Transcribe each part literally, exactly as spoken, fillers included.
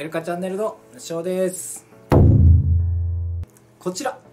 エルカチャンネルのショーです。こちら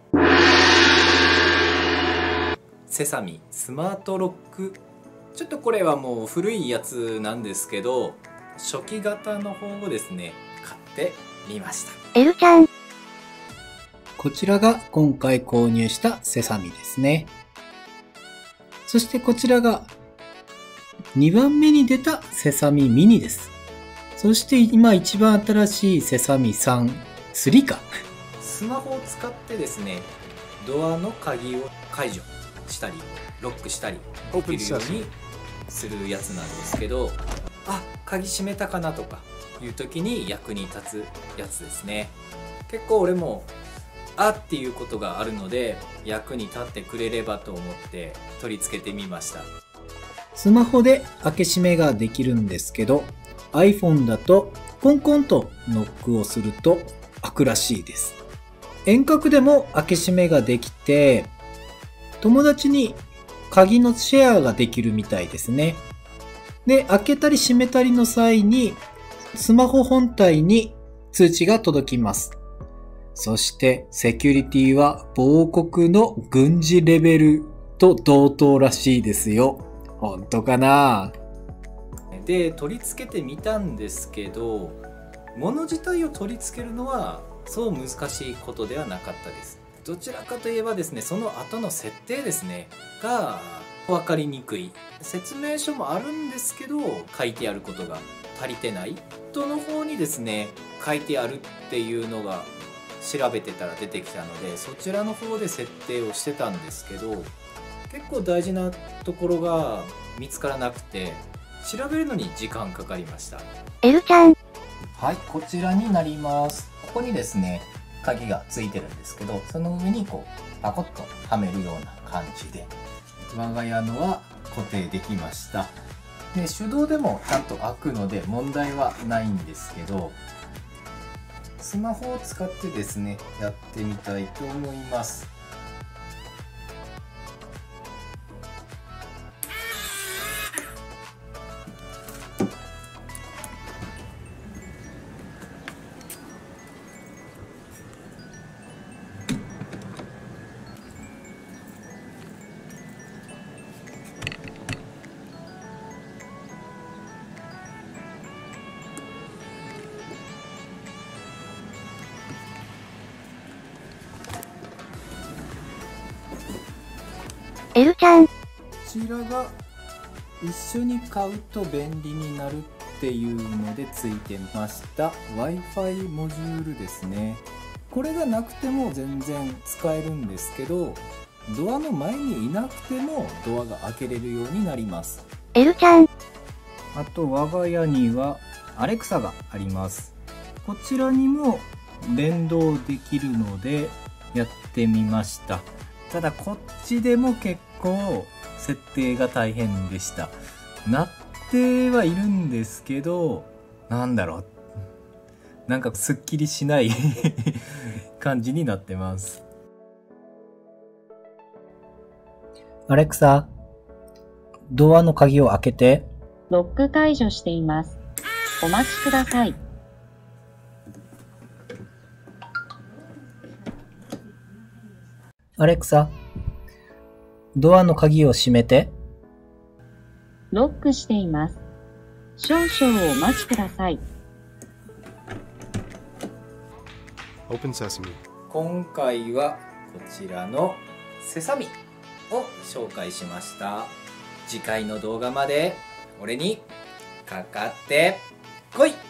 セサミスマートロック、ちょっとこれはもう古いやつなんですけど、初期型の方をですね買ってみました。 エルちゃん、 こちらが今回購入したセサミですね。そしてこちらがにばんめに出たセサミミニです。そして今一番新しいセサミさん、スリーか。 スマホを使ってですね、ドアの鍵を解除したりロックしたりできるようにするやつなんですけど、あ、鍵閉めたかなとかいう時に役に立つやつですね。結構俺もあっていうことがあるので役に立ってくれればと思って取り付けてみました。 スマホで開け閉めができるんですけど、 iPhone だとコンコンとノックをすると開くらしいです。遠隔でも開け閉めができて、友達に鍵のシェアができるみたいですね。で、開けたり閉めたりの際にスマホ本体に通知が届きます。そしてセキュリティは亡国の軍事レベルと同等らしいですよ。本当かな？ で、取り付けてみたんですけど、物自体を取り付けるのはそう難しいことではなかったです。どちらかといえばですね、その後の設定ですねが分かりにくい。説明書もあるんですけど書いてあることが足りてない。人の方にですね書いてあるっていうのが調べてたら出てきたので、そちらの方で設定をしてたんですけど、結構大事なところが見つからなくて調べるのに時間かかりました。 エルちゃん、 はい、こちらになります。ここにですね鍵がついてるんですけど、その上にこうパコッとはめるような感じで我が家のは固定できました。で、手動でもちゃんと開くので問題はないんですけど、スマホを使ってですねやってみたいと思います。 エルちゃん、 こちらが一緒に買うと便利になるっていうのでついてました Wi-Fi モジュールですね。これがなくても全然使えるんですけど、ドアの前にいなくてもドアが開けれるようになります。 エルちゃん、 あと我が家にはアレクサがあります。こちらにも連動できるのでやってみました。ただこっちでも結構設定が大変でした。なってはいるんですけど、なんだろう、なんかすっきりしない感じになってます。 アレクサ、ドアの鍵を開けて。 ロック解除しています。お待ちください。 アレクサ、ドアの鍵を閉めて。 ロックしています。少々お待ちください。 Open Sesame。 今回はこちらのセサミを紹介しました。次回の動画まで俺にかかってこい。